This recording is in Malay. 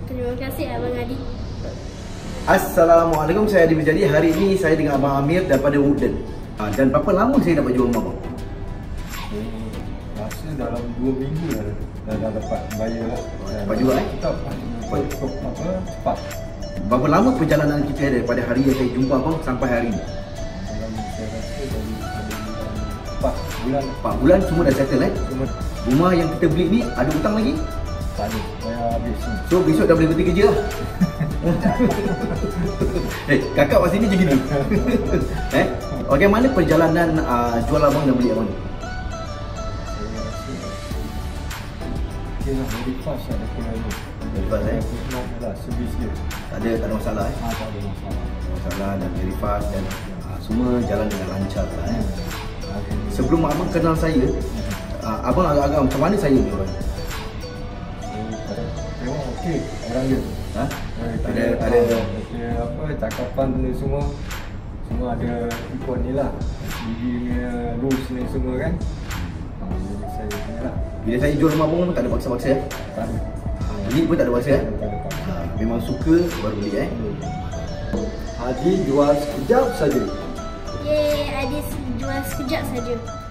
Terima kasih Abang Adi. Assalamualaikum, saya Adi Berjadi. Hari ini saya dengan Abang Amir daripada Woodland. Dan berapa lama saya dapat jual rumah bang? Rasa dalam 2 minggu dah dapat bayar lah. Dapat jual Tetap cepat. Berapa lama perjalanan kita daripada hari yang saya jumpa abang sampai hari ini? Dalam saya rasa dari 4 bulan. 4 bulan semua dah settle Cuma Rumah yang kita beli ni ada hutang lagi? tak ada. Saya habis ni. So besok dah boleh berhenti kerja lah. Kakak kat sini je gini. Bagaimana perjalanan jual abang dan beli abang ni? Saya rasa okey lah, very fast lah dia ni. Very fast Lah, servis dia. Tak ada masalah Tak ada masalah. Masalah dan very fast dan semua jalan dengan lancar lah Hari ni Sebelum abang kenal saya, abang agak-agak macam mana saya ni orang? memang okey orang dia. Ha? Ada apa cakapan ni semua ada ikut ni lah. SBB punya rules ni semua kan. Jadi saya ni lah. Bila saya jual rumah abang tak ada paksa-paksa Tak ada. Beli pun tak ada paksa Tak ada paksa. Memang suka baru beli Adi jual sekejap saja. Yeay, Adi jual sekejap saja.